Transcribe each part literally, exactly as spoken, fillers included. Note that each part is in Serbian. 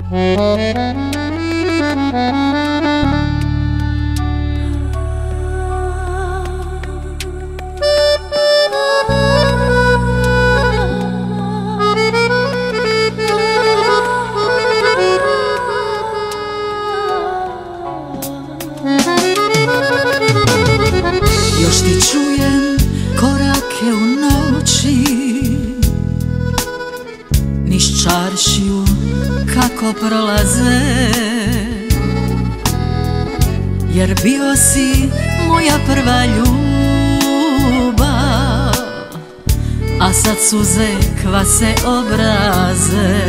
Još ti čujem korake u noći, niz čaršiju kako prolaze, jer bio si moja prva ljubav, a sad suze kvase obraze.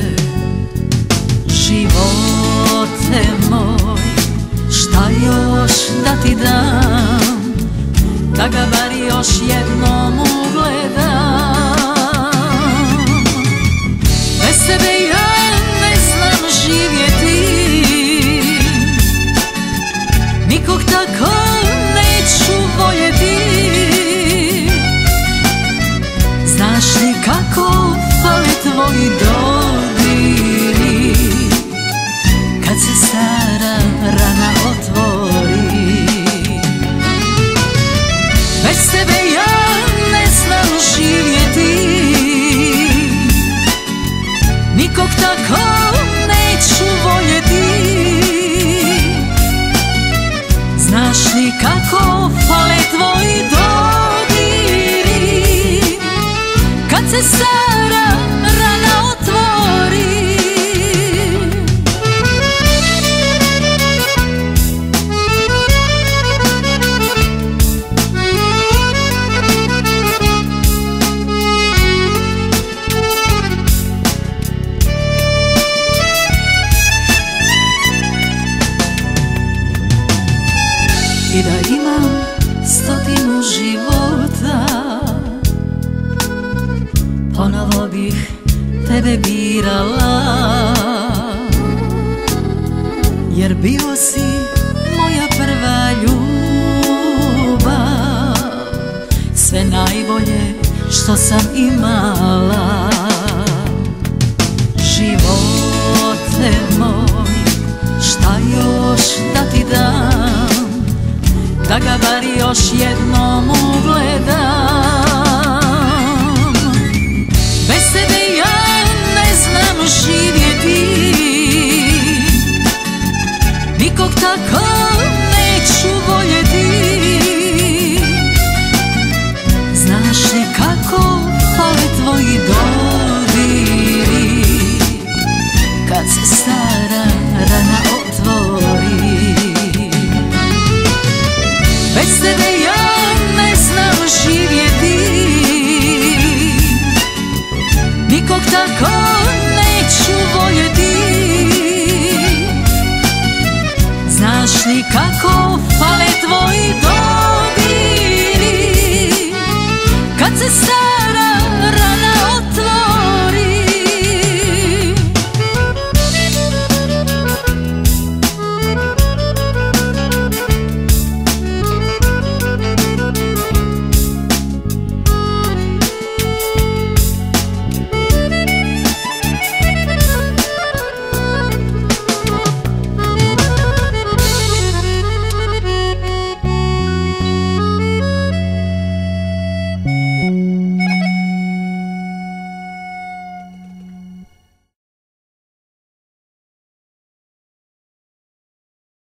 Živote moj, šta još da ti dam, da ga bar još jednom ugledam. Bez tebe ja ne znam živjeti, nikog tako neću voljeti. Znaš li kako fale tvoji dodiri, kad se stara rana otvori. Bez tebe ja ne znam živjeti, nikog tako neću voljeti. Znaš li kako fale tvoji dodiri, kad se stara rana otvori. I da imam stotinu života, ponovo bih tebe birala, jer bio si moja prva ljubav, sve najbolje što sam imala. Živote moj, šta još da ti dam, da ga bar još jednom ugledam. Bez tebe ja ne znam živjeti, nikog tako